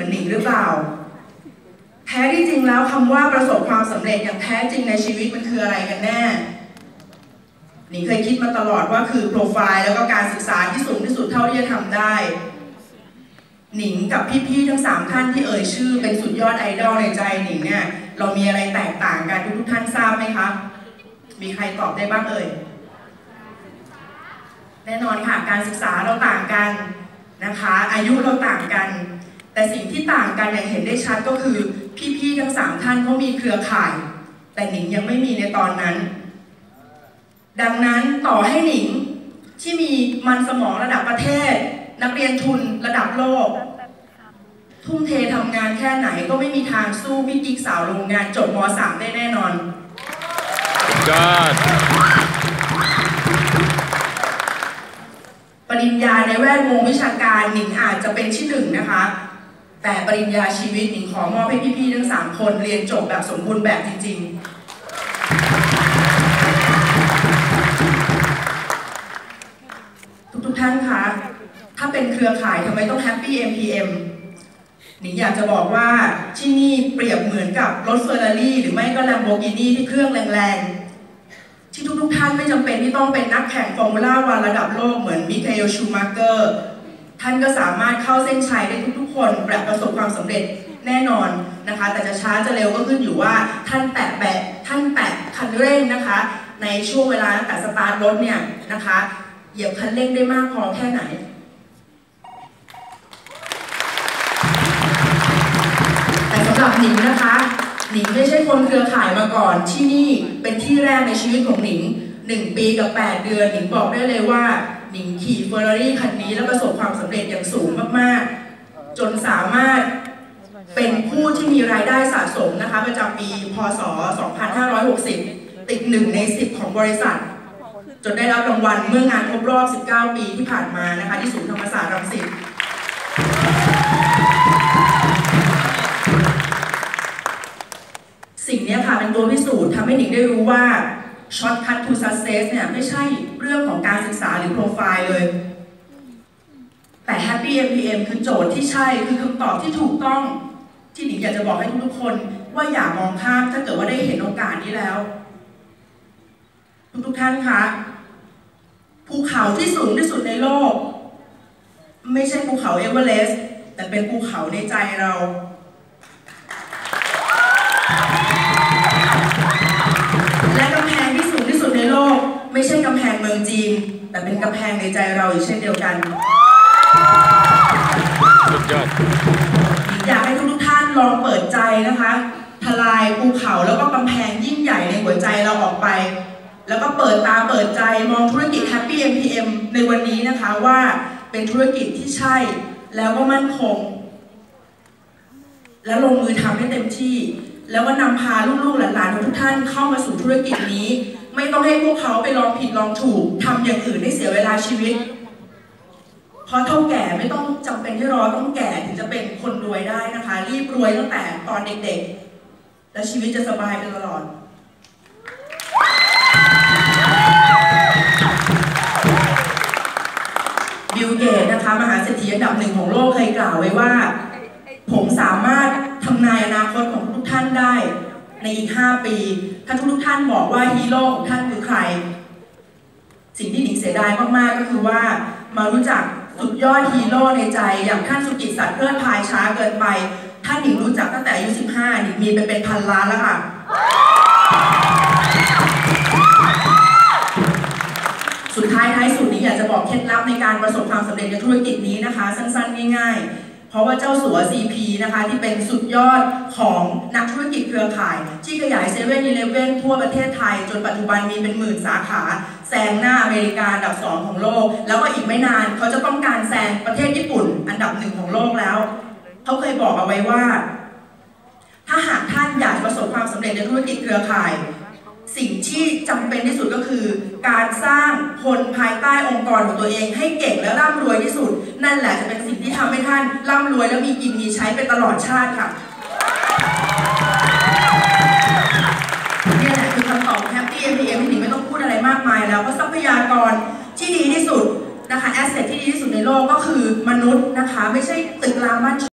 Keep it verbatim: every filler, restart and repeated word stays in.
อนหนิงหรือเปล่าแท้ที่จริงแล้วคำว่าประสบความสำเร็จอย่างแท้จริงในชีวิตมันคืออะไรกันแน่หนิงเคยคิดมาตลอดว่าคือโปรไฟล์แล้วก็การศึกษาที่สูงที่สุดเท่าที่จะทำได้หนิงกับพี่ๆทั้งสามท่านที่เอ่ยชื่อเป็นสุดยอดไอดอลในใจหนิงเนี่ยเรามีอะไรแตกต่างกันทุกท่านทราบไหมคะมีใครตอบได้บ้างเอ่ยแน่นอนค่ะการศึกษาเราต่างกันนะคะอายุเราต่างกันแต่สิ่งที่ต่างกันอย่างเห็นได้ชัดก็คือพี่ๆทั้งสามท่านเขามีเครือข่ายแต่หนิงยังไม่มีในตอนนั้นดังนั้นต่อให้หนิงที่มีมันสมองระดับประเทศนักเรียนทุนระดับโลกทุ่มเททำงานแค่ไหนก็ไม่มีทางสู้พี่กิ๊กสาวโรงงานจบม สาม ได้แน่นอนปริญญาในแวดวงวิชาการหนิงอาจจะเป็นที่หนึ่งนะคะแต่ปริญญาชีวิตหนิงขอมอบให้พี่ๆทั้งสามคนเรียนจบแบบสมบูรณ์แบบจริงๆทุกๆท่านคะถ้าเป็นเครือข่ายทำไมต้อง Happy เอ็ม พี เอ็ม หนิงอยากจะบอกว่าที่นี่เปรียบเหมือนกับรถเฟอร์รารี่หรือไม่ก็ Lamborghini ที่เครื่องแรงๆที่ทุกๆท่านไม่จำเป็นที่ต้องเป็นนักแข่งฟอร์มูล่าวันระดับโลกเหมือนมิเคล ชูมาเกอร์ท่านก็สามารถเข้าเส้นชัยได้ทุกๆคนแบบประสบความสำเร็จแน่นอนนะคะแต่จะช้าจะเร็วก็ขึ้นอยู่ว่าท่านแตะแบะท่านแตะคันเร่งนะคะในช่วงเวลาตั้งแต่สตาร์ทรถเนี่ยนะคะเหยียบคันเร่งได้มากพอแค่ไหนแต่สำหรับหนิงนะคะหนิงไม่ใช่คนเครือข่ายมาก่อนที่นี่เป็นที่แรกในชีวิตของหนิงหนึ่งปีกับแปดเดือนหนิงบอกได้เลยว่าหนิงขี่เฟอร์รารี่คันนี้แล้วประสบความสำเร็จอย่างสูงมากๆจนสามารถเป็นผู้ที่มีรายได้สะสมนะคะประจำปีพ.ศ. สองพันห้าร้อยหกสิบติดหนึ่งในสิบของบริษัทจนได้รับรางวัลเมื่องานครบรอบสิบเก้าปีที่ผ่านมานะคะที่ศูนย์ธรรมศาสตร์รังสิตสิ่งนี้ค่ะเป็นตัวพิสูจน์ทำให้หนิงได้รู้ว่า Shortcut to Success เนี่ยไม่ใช่เรื่องของการศึกษาหรือโปรไฟล์เลยแต่ Happy เอ็ม พี เอ็ม คือโจทย์ที่ใช่คือคำตอบที่ถูกต้องที่หนิงอยากจะบอกให้ทุกๆคนว่าอย่ามองข้ามถ้าเกิดว่าได้เห็นโอกาสนี้แล้วทุกๆท่านคะภูเขาที่สูงที่สุดในโลกไม่ใช่ภูเขาเอเวอเรสต์แต่เป็นภูเขาในใจเราและกำแพงที่สูงที่สุดในโลกไม่ใช่กำแพงเมืองจีนแต่เป็นกำแพงในใจเราอีกเช่นเดียวกันสุดยอดอยากให้ทุกท่านลองเปิดใจนะคะทลายภูเขาแล้วก็กำแพงยิ่งใหญ่ในหัวใจเราออกไปแล้วก็เปิดตาเปิดใจมองธุรกิจ Happy เอ็ม พี เอ็ม ในวันนี้นะคะว่าเป็นธุรกิจที่ใช่แล้วก็มั่นคงและลงมือทำให้เต็มที่แล้วก็นำพาลูกๆหลานๆของทุกท่านเข้ามาสู่ธุรกิจนี้ไม่ต้องให้พวกเขาไปลองผิดลองถูกทำอย่างอื่นให้เสียเวลาชีวิตเพราะเท่าแก่ไม่ต้องจำเป็นที่รอต้องแก่ถึงจะเป็นคนรวยได้นะคะรีบรวยตั้งแต่ตอนเด็กๆและชีวิตจะสบายไปตลอดบิล เกตส์นะคะมหาเศรษฐีอันดับหนึ่งของโลกเคยกล่าวไว้ว่าผมสามารถทำนายอนาคตของทุกท่านได้ในอีกห้าปีถ้าทุกท่านบอกว่าฮีโร่ของท่านคือใครสิ่งที่หนิงเสียดายมากๆก็คือว่ามารู้จักสุดยอดฮีโร่ในใจอย่างท่านสุกิตสัตย์เลิศพายช้าเกินไปท่านหนิงรู้จักตั้งแต่อายุสิบห้าหนิงมีไปเป็นพันล้านแล้วค่ะสุดท้ายท้ายสุดนี้อยากจะบอกเคล็ดลับในการประสบความสำเร็จในธุรกิจนี้นะคะสั้นๆง่ายๆเพราะว่าเจ้าสัว ซี พี นะคะที่เป็นสุดยอดของนักธุรกิจเครือข่ายที่ขยายเซเว่นอีเลฟเว่นทั่วประเทศไทยจนปัจจุบันมีเป็นหมื่นสาขาแซงหน้าอเมริกาอันดับสองของโลกแล้วก็อีกไม่นานเขาจะต้องการแซงประเทศญี่ปุ่นอันดับหนึ่งของโลกแล้วเขาเคยบอกเอาไว้ว่าถ้าหากท่านอยากประสบความสำเร็จในธุรกิจเครือข่ายสิ่งที่จำเป็นที่สุดก็คือการสร้างคนภายใต้องค์กรของตัวเองให้เก่งและร่ำรวยที่สุดนั่นแหละจะเป็นสิ่งที่ทำให้ท่านร่ำรวยและมีกินมีใช้ไปตลอดชาติค่ะนี่แหละคือคำตอบ Happy เอ็ม พี เอ็ม ที่หนิงไม่ต้องพูดอะไรมากมายแล้วเพราะทรัพยากรที่ดีที่สุดนะคะแอสเซทที่ดีที่สุดในโลกก็คือมนุษย์นะคะไม่ใช่ตึกรามบ้าน